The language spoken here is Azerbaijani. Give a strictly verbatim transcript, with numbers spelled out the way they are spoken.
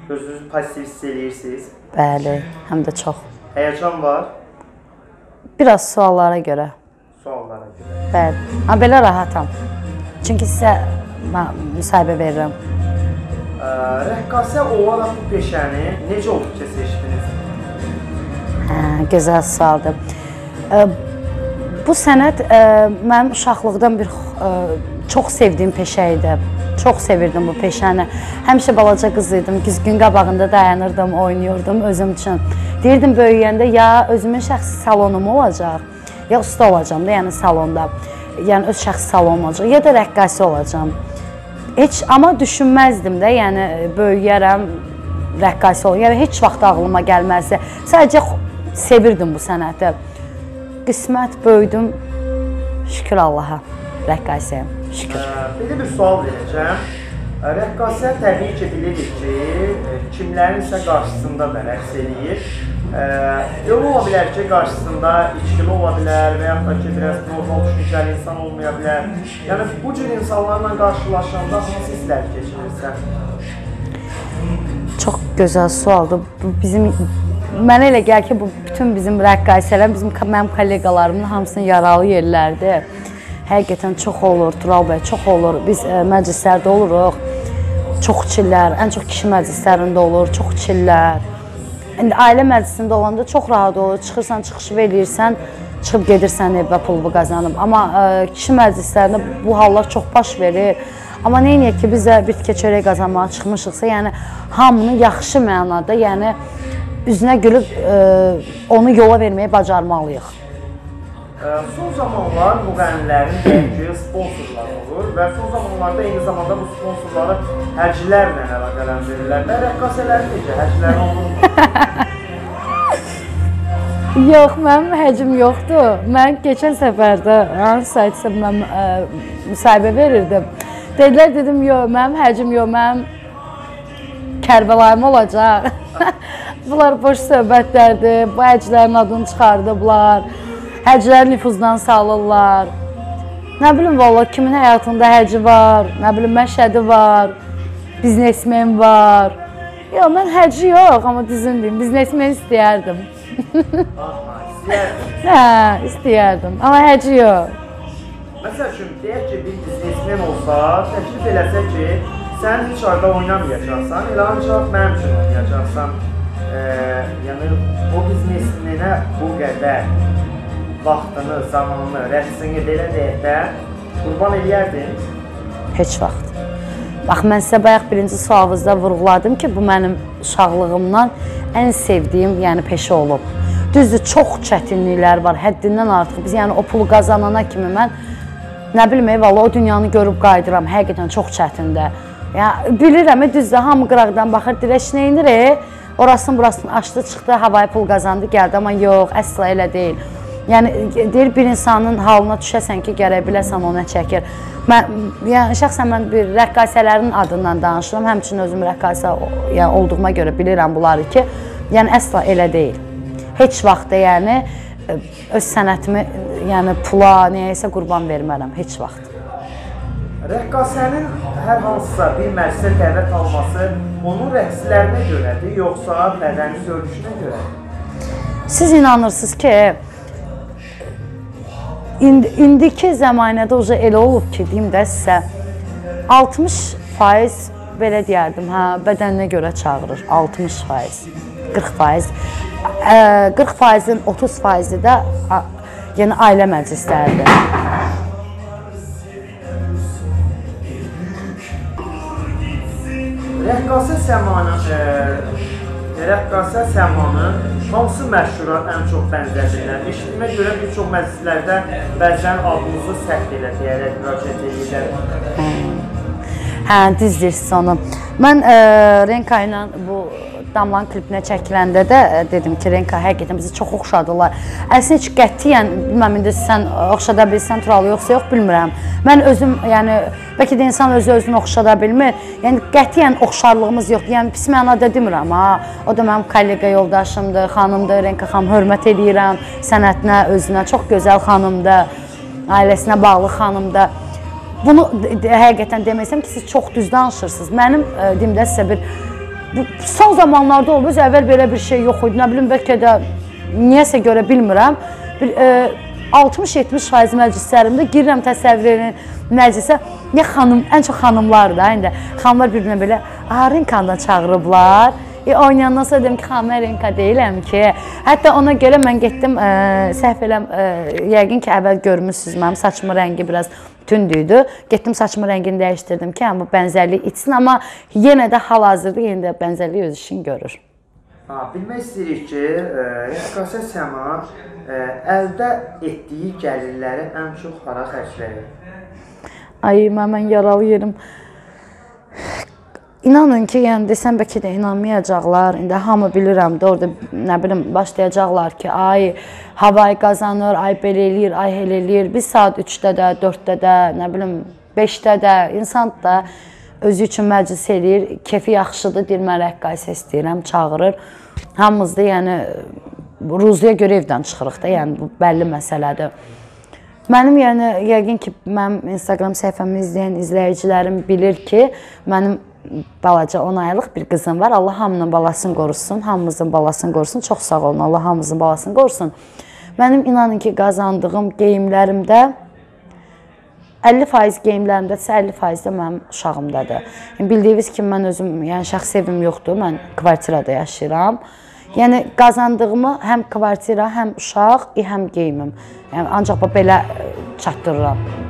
Özünüzü pozitiv hiss edirsiniz? Bəli, həm də çox. Həyəcan var? Biraz suallara görə. Suallara görə. Bəli, amma belə rahatam. Çünki sizə müsahibə verirəm. Rəqqasə olaraq bu peşəni necə olub ki, seçdiniz? Hə, gözəl sualdır. Bu sənət mənim uşaqlıqdan bir çox sevdiyim peşə idi. Çox sevirdim bu peşəni. Həmişə balaca qız idim, gün qabağında dayanırdım, oynayırdım özüm üçün. Deyirdim böyüyəndə ya özümün şəxsi salonum olacaq, ya usta olacam da, yəni salonda. Yəni öz şəxsi salonum olacaq, ya da rəqqasə olacam. Heç, amma düşünməzdim də, yəni böyüyərəm, rəqqasə olacaq. Yəni heç vaxt ağlıma gəlməzdi. Sadəcə sevirdim bu sənəti. Qismət böyüdüm, şükür Allaha, rəqqasəyəm, şükür. Belə bir sual verəcəm. Rəqqasə təbii ki, bilirik ki, kimlərin isə qarşısında da rəqs edir. Elə ola bilər ki, qarşısında içkili ola bilər və yaxud da ki, biraz normal düşüncəli insan olmaya bilər. Yəni, bu cür insanlarla qarşılaşanda hansı hisslər keçirirsən? Çox gözəl sualdır. Bizim, mənə elə gəlir ki, bu bütün bizim rəqqasələr, bizim mənim kolleqalarımın hamısının yaralı yerlərdir. Həqiqətən çox olur, Tural bəy, çox olur. Biz məclislərdə oluruq, çox içirlər, ən çox kişi məclislərində olur, çox içirlər. İndi ailə məclisində olanda çox rahat olur, çıxırsan, çıxışı eləyirsən, çıxıb gedirsən evə pulunu qazanıb. Amma kişi məclislərində bu hallar çox baş verir. Amma neyiniyək ki, biz də bitki çörək qazanmağa çıxmışıqsa, yəni hamını yaxşı mənada, yəni üzünə gülüb onu yola verməyə bacarmalıyıq. Son zamanlar müğənnilərin bəlkə sponsorları olur və son zamanlarda eyni zamanda bu sponsorları hərcilərlə əlaqələndirirlər və rəqqasələri necə, hərciləri olur mu? Yox, mənim həcim yoxdur. Mən keçən səfərdə hansı saytsa mən müsahibə verirdim. Dedilər, dedim, yox, mənim həcim yox, mənim Kərbəlayım olacaq. Bunlar boş söhbətlərdir, bu həclərin adını çıxardıblar. Həcləri nüfuzdan salırlar. Nə bilim, valla kimin həyatında həci var, nə bilim, məşədi var, biznesmen var. Yox, mən həci yox, amma düzün deyim, biznesmen istəyərdim. Aha, istəyərdim. Hə, istəyərdim, amma həci yox. Məsəl üçün, deyək ki, bir biznesmen olsa, təklif eləsə ki, sən hiç ayda oynamayacaqsan, elə ancaq mənim üçün oynayacaqsan. Yəni, o biznesmenə bu qədər vaxtını, zamanını, rəqsini belə deyək də qurban eləyərdin? Heç vaxt. Bax, mən sizə bayaq birinci sualınızda vurğuladım ki, bu mənim uşaqlığımdan ən sevdiyim yəni peşə olub. Düzdür, çox çətinliklər var, həddindən artıq. Biz yəni o pulu qazanana kimi mən, nə bilim, eyvallah, o dünyanı görüb qayıdıram, həqiqətən çox çətindir. Yəni, bilirəm, düzdür, hamı qıraqdan baxır, dirək neynir, e? Orasını, burasını açdı, çıxdı, havayı pul qazandı, gəldi, amma yox, əsla elə deyil. Yəni, deyir, bir insanın halına düşəsən ki, gərək biləsən o nə çəkir. Mən, yəni, şəxsən mən bir rəqqasələrin adından danışıram, həmçinin özüm rəqqasə yəni, olduğuma görə bilirəm bunları ki, yəni, əsla elə deyil. Heç vaxt da, yəni, öz sənətimi, yəni, pula, nəyəsə qurban vermərəm, heç vaxt. Rəqqasənin hər hansısa bir məclisə dəvət alması onun rəqslərinə görədir, yoxsa bədənin görüşünə görədir? Siz inanırsınız ki, İndi, indiki zəmanədə uca elə olub ki, deyim də sizə, altmış faiz belə deyərdim, hə, bədəninə görə çağırır, altmış faiz, qırx faiz. qırx faizin otuz faizi də yəni ailə məclisləridir. Rəqqasə Səmanın, rəqqasə Səmanın hansı məşhura ən çox bənzədirlər? Eşitdiyimə görə bir çox məclislərdə bəzən adınızı səhv elə deyərək müraciət edirlər. Hə, düz deyirsiniz onu. Mən Renka ilə bu Damlanın klipinə çəkiləndə də dedim ki, Renka həqiqətən bizi çox oxşadılar. Əslində heç qətiyyən, bilməm, indi sən oxşada bilsən, Turalı yoxsa yox, bilmirəm. Mən özüm, yəni, bəlkə də insan özü özünü oxşada bilmir. Yəni, qətiyyən oxşarlığımız yoxdur. Yəni, pis mənada demirəm, ha. O da mənim kollega yoldaşımdır, xanımdır, Renka xanım, hörmət edirəm sənətinə, özünə. Çox gözəl xanımdır, ailəsinə bağlı xanımdır. Bunu həqiqətən deməyəcəm ki, siz çox düz danışırsınız. Mənim, deyim də sizə bir bu son zamanlarda oldu. Əvvəl belə bir şey yox idi. Nə bilim, bəlkə də niyəsə görə bilmirəm. Bir e, altmış yetmiş faiz məclislərimdə girirəm təsəvvür edin məclisə. Ya xanım, ən çox xanımlar da, indi xanımlar bir-birinə belə Arinkandan çağırıblar. E, oynayandan sonra dedim ki, xanım Arinka deyiləm ki. Hətta ona görə mən getdim, e, səhv eləm, e, yəqin ki, əvvəl görmüşsünüz, mənim saçımın rəngi biraz tündüydü. Getdim saçımın rəngini dəyişdirdim ki, bu bənzərlik içsin, amma yenə də hal-hazırda yenə də bənzərlik öz işini görür. Ha, bilmək istəyirik ki, Rəqqasə Səma e, əldə etdiyi gəlirləri ən çox hara xərcləyir? Ay, mən, mən yaralı yerim. İnanın ki, yəni desəm bəlkə də inanmayacaqlar. İndi hamı bilirəm də orada, nə bilim, başlayacaqlar ki, ay havayı qazanır, ay belə eləyir, ay elə eləyir. Bir saat üçdə də, dörddə də, nə bilim, beşdə də insan da özü üçün məclis eləyir. Kefi yaxşıdır, deyir, mən rəqqasə istəyirəm, çağırır. Hamımız da yəni ruzuya görə evdən çıxırıq da, yəni bu bəlli məsələdir. Mənim yəni yəqin ki, mənim Instagram səhifəmi izləyən izləyicilərim bilir ki, mənim balaca on aylıq bir qızım var. Allah hamının balasını qorusun, hamımızın balasını qorusun. Çox sağ olun, Allah hamımızın balasını qorusun. Mənim inanın ki, qazandığım geyimlərimdə əlli faiz geyimlərimdədirsə, əlli faiz də mənim uşağımdadır. Yəni, bildiyiniz kimi, mən özüm, yəni şəxsi evim yoxdur, mən kvartirada yaşayıram. Yəni, qazandığımı həm kvartira, həm uşaq, həm geyimim. Yəni, ancaq belə çatdırıram.